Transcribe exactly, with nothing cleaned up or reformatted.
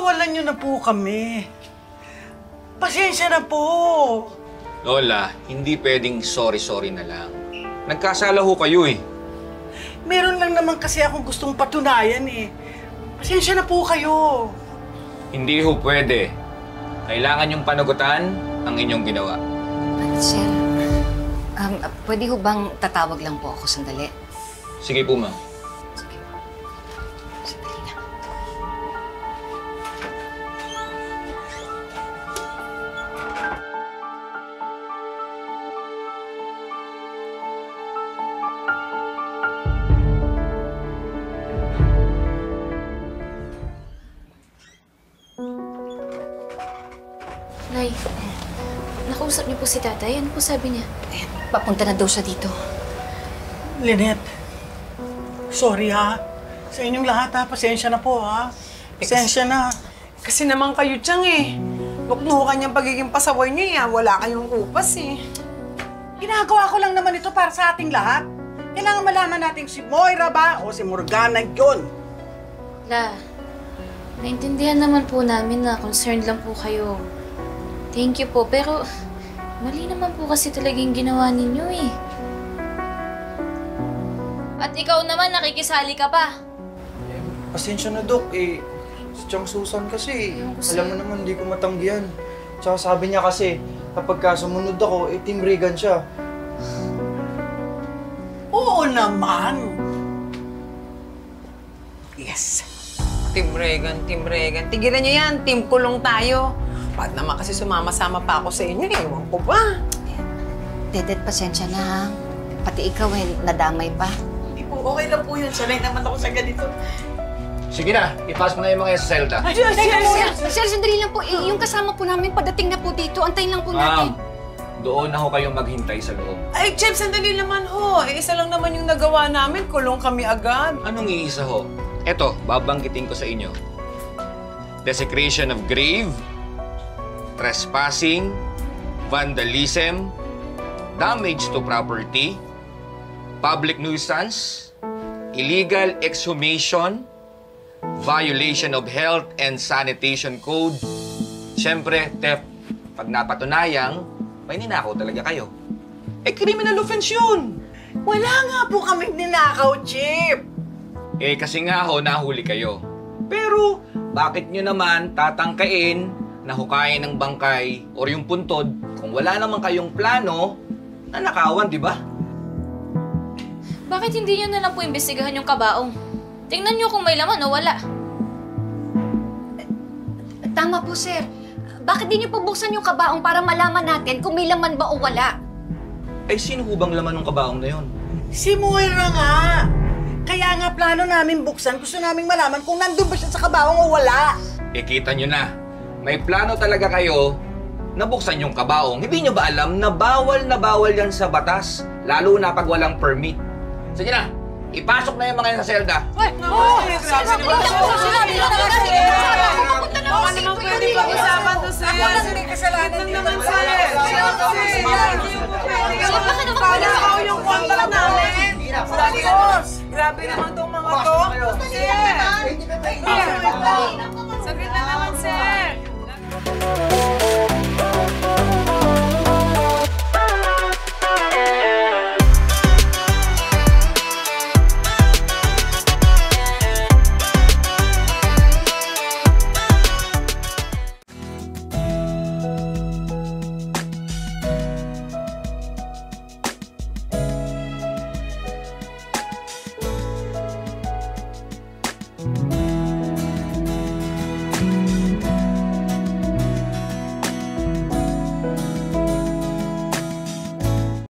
pakawalan niyo na po kami. Pasensya na po. Lola, hindi pwedeng sorry-sorry na lang. Nagkasala ho kayo eh. Meron lang naman kasi akong gustong patunayan eh. Pasensya na po kayo. Hindi ho pwede. Kailangan yung panagutan ang inyong ginawa. Sir, um, pwede ho bang tatawag lang po ako sandali? Sige po, ma'am. Sige. Sandali lang. Nay, nakausap niyo po si tatay. Ano po sabi niya? Ayan, papunta na daw siya dito. Lynette, sorry ha. Sa inyong lahat ha, pasensya na po ha. Pasensya na. Kasi naman kayo tiyang eh. Nuknukan niyang pagiging pasaway niya eh. Wala kayong upas eh. Ginagawa ko lang naman ito para sa ating lahat. Kailangan malaman natin si Moira ba o si Morgana yun. La, naintindihan naman po namin na concerned lang po kayo. Thank you po, pero mali naman po kasi talagang ginawa ninyo eh. At ikaw naman, nakikisali ka pa. Eh, pasensya na, Dok. Eh, si Chang Susan kasi, alam mo naman, hindi ko matanggihan. Tsaka sabi niya kasi, kapag ka sumunod ako, eh, Team Regan siya. Oo naman. Yes. Team Regan, Team Regan. Tigilan niyo yan. Team kulong tayo. Bakit naman kasi sumama-sama pa ako sa inyo? Ewan ko ba? Dedet, pasensya na ha. Pati ikaw eh, nadamay pa. Hindi po, okay lang po yun. Sanay naman ako sa ganito. Sige na, ipasok na yung mga yan sa Zelda. Ay, ay, ay, ay. Sir, sir, sandali lang po. Eh, yung kasama po namin, padating na po dito. Antayin lang po natin. Ma'am, doon na ho kayong maghintay sa loob. Ay, Chef, sandali naman ho. Eh, isa lang naman yung nagawa namin. Kulong kami agad. Anong iisa ho? Eto, babanggitin ko sa inyo. Desecration of grave, trespassing, vandalism, damage to property, public nuisance, illegal exhumation, violation of health and sanitation code, siyempre, theft. Pag napatunayang, may ninakaw talaga kayo. Eh, criminal offense yun! Wala nga po kaming ninakaw, Chip. Eh, kasi nga ho, nahuli kayo. Pero, bakit nyo naman tatangkain na hukayin ng bangkay o yung puntod kung wala naman kayong plano na nakawan, di ba? Bakit hindi niyo na lang po imbestigahan yung kabaong? Tingnan niyo kung may laman o wala. Tama po, sir. Bakit di niyo po buksan yung kabaong para malaman natin kung may laman ba o wala? Ay, sino ho bang laman ng kabaong na yun? Si Moira nga. Kaya nga plano namin buksan. Gusto namin malaman kung nandun ba siya sa kabaong o wala. Eh, kita nyo na. May plano talaga kayo na buksan yung kabaong. Hindi nyo ba alam na bawal na bawal yan sa batas? Lalo na pag walang permit. Sige na, ipasok na yung mga yan sa selda. Ay, oh! Sinabi na kasi! Baka naman pwede pag-usapan to, sir. Hindi kasalanan Ito naman, sir. Panakaw yung contract namin. Grabe naman itong mga to. Sir! Saglit na naman, sir.